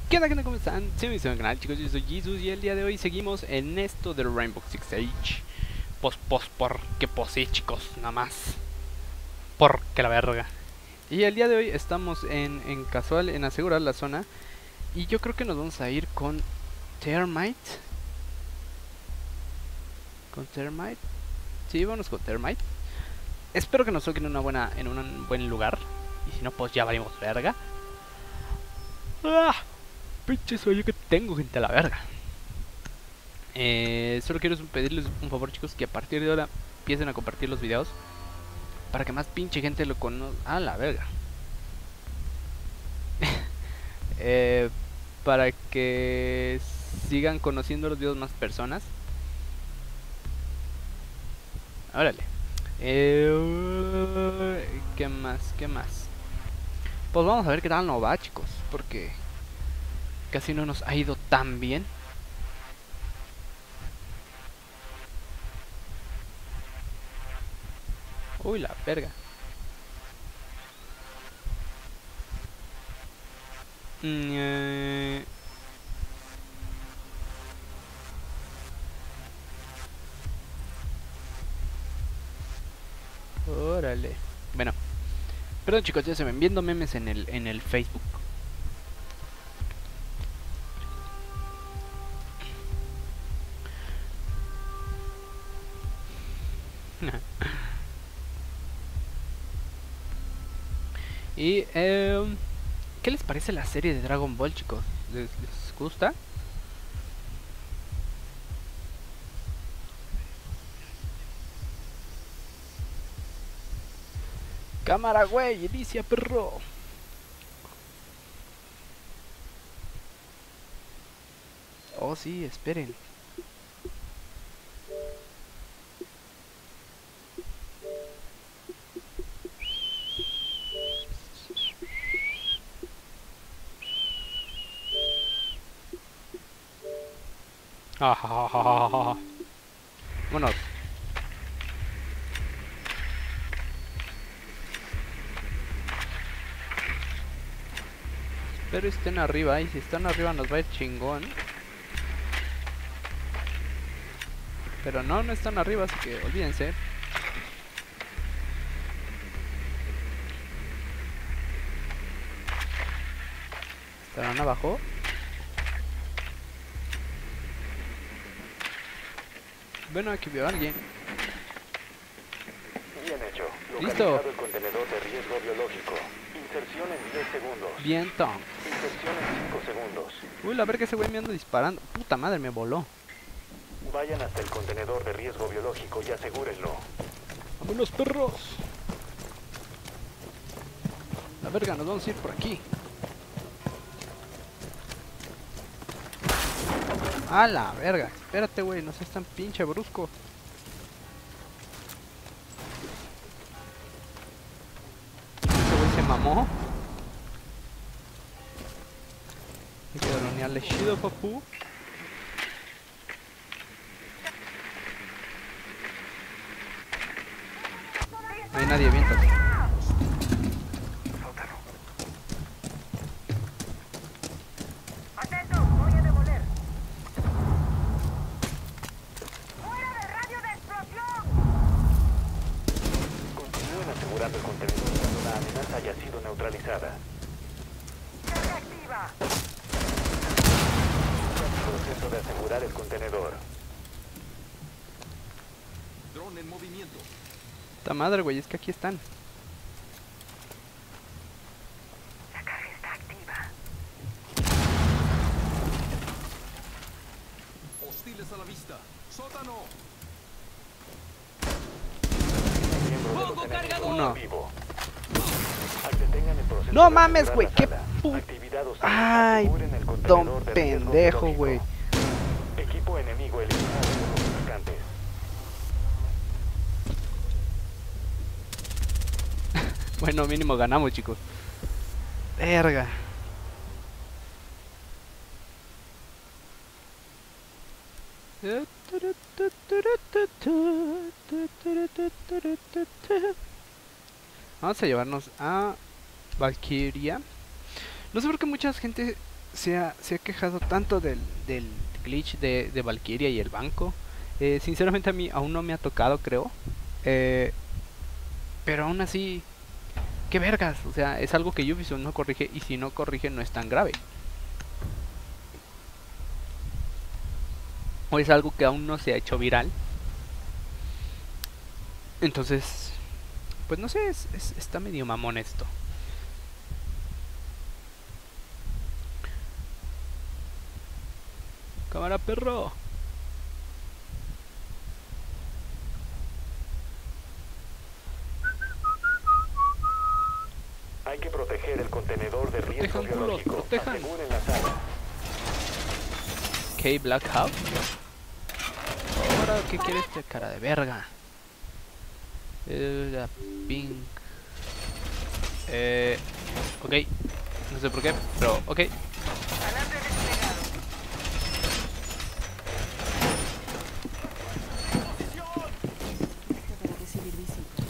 ¿Qué onda, gente? ¿Cómo están? Sí, me hicieron canal, chicos, yo soy Jesus y el día de hoy seguimos en esto de Rainbow Six Siege. Porque posee, chicos, nada más. Porque la verga. Y el día de hoy estamos en casual, en asegurar la zona. Y yo creo que nos vamos a ir con Thermite. ¿Con Thermite? Sí, vamos con Thermite. Espero que nos toquen en un buen lugar. Y si no, pues ya valimos verga. ¡Ah! Pinche sueño que tengo, gente, a la verga. Solo quiero pedirles un favor, chicos, que a partir de ahora empiecen a compartir los videos para que más pinche gente lo conozca. Ah, la verga. Para que sigan conociendo los videos más personas. Órale. ¿Qué más? ¿Qué más? Pues vamos a ver qué tal nos va, chicos, porque casi no nos ha ido tan bien. Uy, la verga. Órale. Bueno, perdón, chicos, ya se ven viendo memes en el Facebook. Y ¿qué les parece la serie de Dragon Ball, chicos? ¿Les gusta? Cámara, güey, inicia, perro. Oh, sí, esperen. Vámonos. Espero estén arriba, y si están arriba nos va a ir chingón. Pero no, no están arriba, así que olvídense. ¿Estarán abajo? Bueno, aquí veo a alguien. Bien hecho. Listo. Localizado el contenedor de riesgo biológico. Inserción en 10 segundos. Bien, Tom. Inserción en 5 segundos. Uy, la verga, ese güey me anda disparando. Puta madre, me voló. Vayan hasta el contenedor de riesgo biológico y asegúrenlo. ¡Vámonos, perros! La verga, nos vamos a ir por aquí. ¡A la verga! Espérate, güey, no seas tan pinche brusco. Ese güey se mamó. Hay que dronearle chido, papu. No hay nadie, viéntate. ¡Atento! ¡Voy a demoler! ¡Fuera de radio de explosión! Continúen asegurando el contenedor cuando la amenaza haya sido neutralizada. ¡Se reactiva! Proceso de asegurar el contenedor. Dron en movimiento. Puta madre, güey, es que aquí están. La carga está activa. Hostiles a la vista. ¡Sótano! Miembro del ¡Pongo contenedor cargador! Uno. vivo. Detengan el proceso No de mames, asegurar güey, la qué sala. pu... Actividad hostil. Ay, Aseguren el contenedor don de riesgo pendejo, biológico. güey. Equipo enemigo eliminado por los atacantes. Bueno, mínimo ganamos, chicos. Verga. Vamos a llevarnos a Valkyria. No sé por qué mucha gente se ha quejado tanto del glitch de Valkyria y el banco. Sinceramente a mí aún no me ha tocado, creo. Eh, pero aún así, qué vergas. O sea, es algo que Ubisoft no corrige, y si no corrige no es tan grave. O es algo que aún no se ha hecho viral. Entonces, pues no sé, está medio mamón esto. Cámara, perro. Hay que proteger el contenedor de riesgo Protejan, culos, biológico. protejan. Aseguren la sala. Ok, Black House. Ahora, ¿qué quiere este cara de verga? La pink. Ok. No sé por qué, pero ok. Alarde desplegado. Para recibir visita.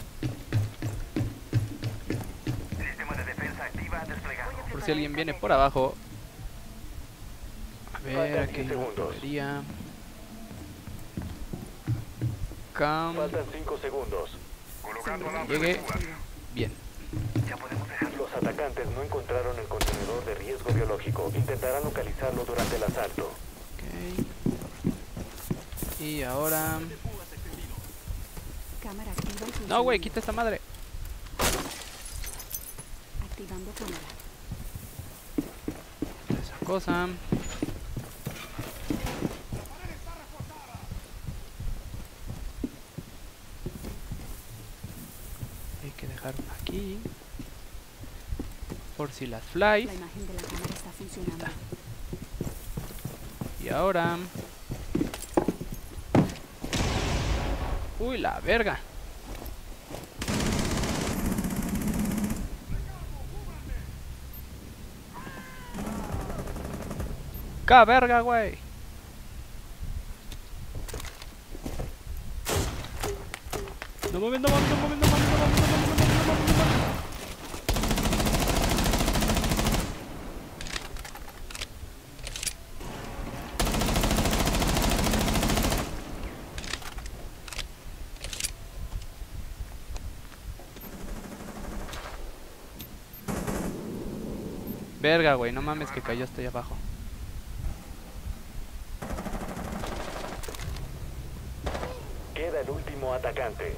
Sistema de defensa activa desplegado. Por si alguien viene por abajo. A ver, Faltan aquí hay 10 una segundos. tubería. Cam. Faltan 5 segundos. Llegue. Bien. Los atacantes no encontraron el contenedor de riesgo biológico. Intentarán localizarlo durante el asalto. Ok. Y ahora. Cámara activa y funcionando. No, güey, quita esta madre. Activando cámara. Esa cosa. Hay que dejar una aquí. Por si las flies. La imagen de la cámara está funcionando. Y ahora. Uy, la verga. ¡Ca verga, güey! No mames, no mames, no mames, no mames, no mames, no mames, no mames, no mames, no mames. Verga, güey, no mames que cayó hasta allá abajo. Queda el último atacante.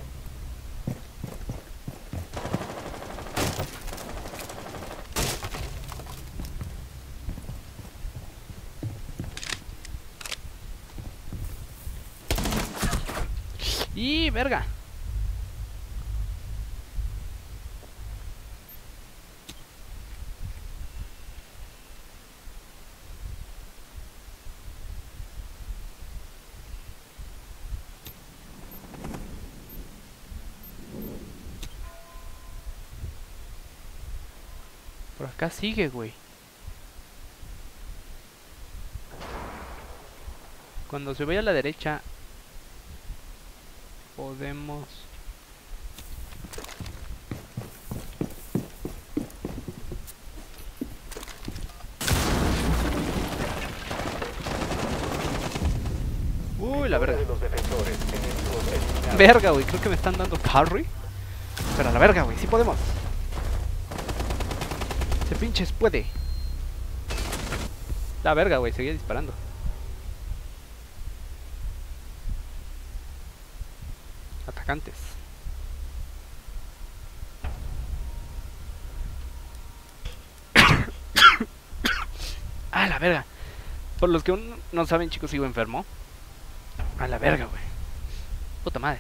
¡Y verga! Por acá sigue, güey. Cuando se vaya a la derecha podemos... Uy, la verga. De los defensores, enemigos eliminados. Verga, güey, creo que me están dando parry. Pero a la verga, güey, sí podemos. Se pinches puede. La verga, güey, seguía disparando. Atacantes. A la verga. Por los que aún no saben, chicos, sigo enfermo. A la verga, güey. Puta madre.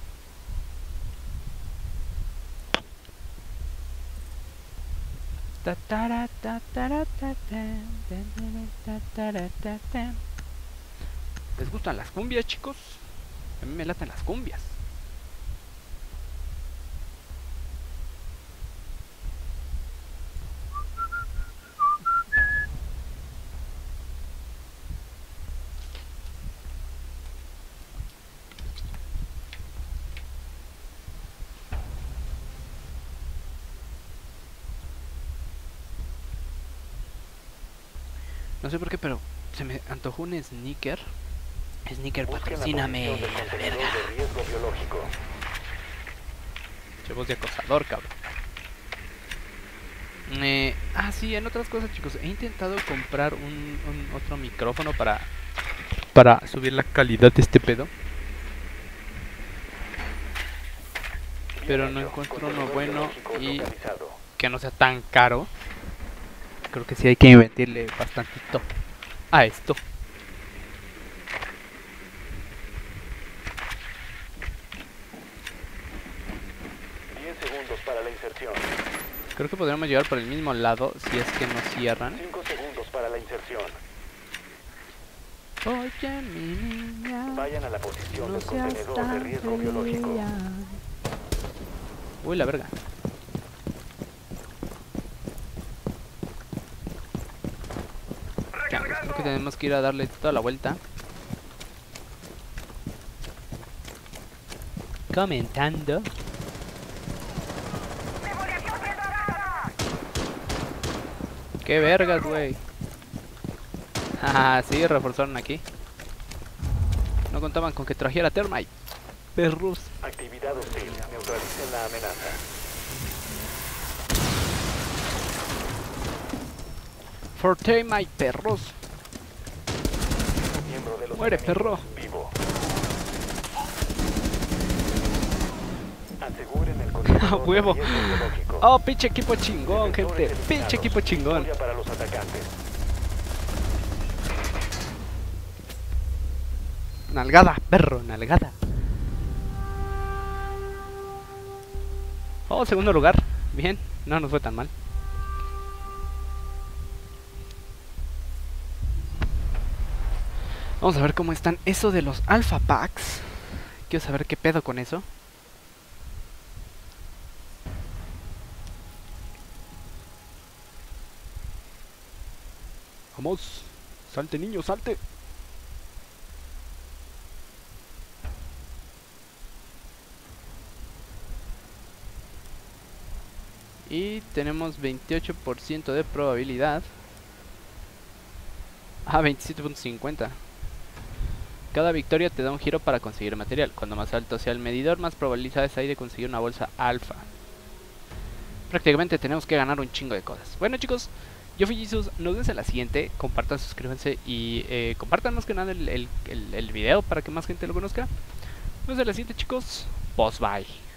¿Les gustan las cumbias, chicos? A mí me laten las cumbias. No sé por qué, pero se me antojó un Snicker. Snicker, Busquen la patrocíname. posición del La contenedor verga. de riesgo biológico. Che, voz de acosador, cabrón. Sí, en otras cosas, chicos, he intentado comprar un otro micrófono para subir la calidad de este pedo, pero no Bien hecho. encuentro uno Contenedor bueno biológico y localizado. que no sea tan caro. Creo que sí hay que invertirle bastantito a esto. Segundos para la inserción. Creo que podríamos llegar por el mismo lado si es que no cierran. 5 segundos para la inserción. Oye, mi niña, Vayan a la posición no del seas contenedor de tan riesgo biológico. fría. Uy, la verga. Ya, creo que tenemos que ir a darle toda la vuelta. Comentando. ¡Qué vergas, güey! Ah, sí, reforzaron aquí. No contaban con que trajera Thermite. Perros. Actividad hostil. Neutralicen la amenaza. For Thermite, perros. Miembro de los Muere, enemigos perro. Vivo. Aseguren el contenedor ¡A huevo! de riesgo biológico. ¡Oh, pinche equipo chingón, Defensores gente! eliminados. ¡Pinche equipo chingón! Victoria para los atacantes. Nalgada, perro, nalgada. Oh, segundo lugar. Bien, no nos fue tan mal. Vamos a ver cómo están eso de los Alpha Packs. Quiero saber qué pedo con eso. Vamos, salte niño, salte. Y tenemos 28% de probabilidad. Ah, 27.50. Cada victoria te da un giro para conseguir material. Cuando más alto sea el medidor, más probabilidades hay de conseguir una bolsa alfa. Prácticamente tenemos que ganar un chingo de cosas. Bueno, chicos, yo fui Jesus. Nos vemos en la siguiente. Compartan, suscríbanse y compartan más que nada el video para que más gente lo conozca. Nos vemos en la siguiente, chicos. Bye.